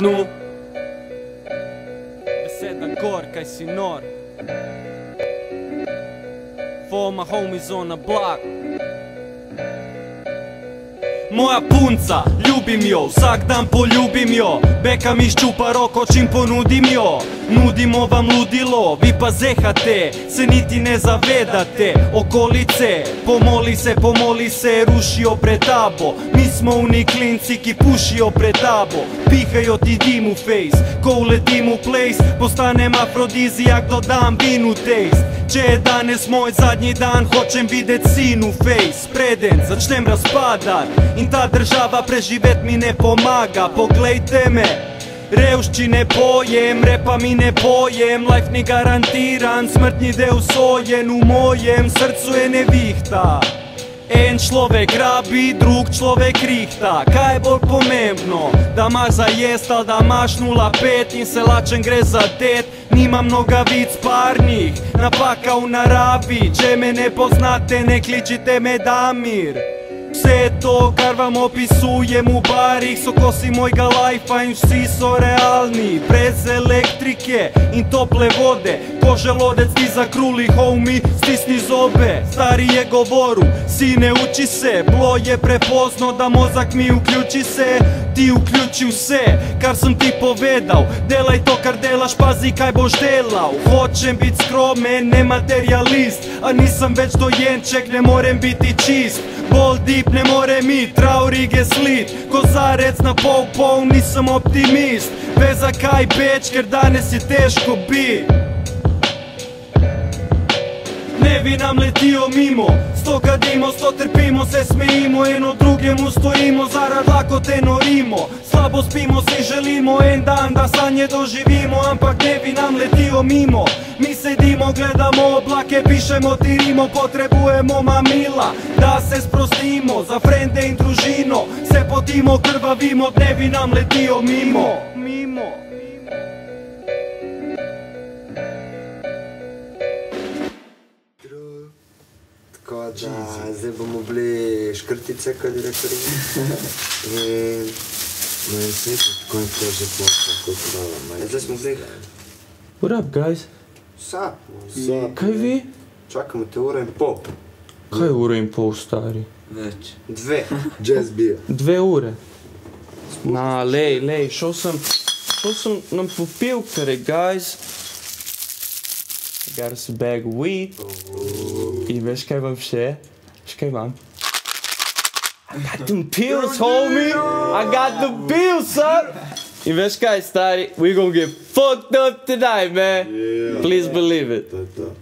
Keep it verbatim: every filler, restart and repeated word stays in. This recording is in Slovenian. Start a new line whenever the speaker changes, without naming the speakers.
puknu. Beseda gor, kaj si nor. For my homies on the block. Moja punca, ljubim jo, vsak dan poljubim jo. Beka mi ščupa roko, čim ponudim jo. Nudimo vam ludilo, vi pa zehate, se niti ne zavedate. Okolice, pomoli se, pomoli se, rušijo pred tabo. Mi smo oni klinci, ki pušijo pred tabo. Pihajo ti dim u face, ko uletim u place. Postanem afrodizijak, dodam vinu taste. Če je danes moj zadnji dan, hočem videt sin u face. Preden začnem razpadat in ta država preživet mi ne pomaga. Poglejte me, revščine pojem, repa mi ne pojem. Life ni garantiran, smrtni del sojen. U mojem srcu je nevihta. En človek rabi, drug človek rihta. Kaj je bolj pomembno? Da imaš za jest, ali da imaš nula pet in se lačen gre za det. Nimam nogavic parnih, napaka v naravi. Če me ne poznate, ne kličite me Damir. Vse to, kar vam opisujem v barih, so kosi mojega lajfa in vsi so realni. Brez elektrike in tople vode, ko želodec ti zakruli, homie, stisni zobe. Stari je govoru, sine uči se, bilo je prepozno da mozak mi uključi se. Ti uključi vse, kar sem ti povedal, delaj to kar delaš, pazi kaj boš delal. Hočem bit skromen, ne materialist, a nisem več dojenček, ne morem biti čist. Bolj deep ne morem it, traurige slit, kozarec na pol pol, nisem optimist. Ve zakaj beč, ker danes je težko bit. Dnevi nam letijo mimo, sto kadimo, sto trpimo, se smejimo, eno drugemu stojimo, zarad lakote norimo. Slabo spimo, si želimo en dan, da sanje doživimo, ampak dnevi nam letijo mimo. Mi sedimo, gledamo oblake, pišemo ti rimo, potrebujemo mamila, da se sprostimo, za frende in družino. Se potimo, krvavimo, dnevi nam letijo mimo. Mimo.
Tako da, zdaj bomo bili škrtice, kot je rekel. In... no in smisli, tako in to že plošno, kot pravam. Zdaj smo zdaj...
What up, guys?
Sap.
Kaj vi?
Čakamo te ura in pol.
Kaj je ura in pol, stari?
Več. Dve. Jazz bija.
Dve ure? Na, lej, lej, šel sem... šel sem nam popilkare, guys. Got us a bag of weed. I veš kaj vam še? Veš kaj vam? I got them pills, homie! I got the pills, son! I veš kaj, stari? We gonna get fucked up tonight, man! Please believe it.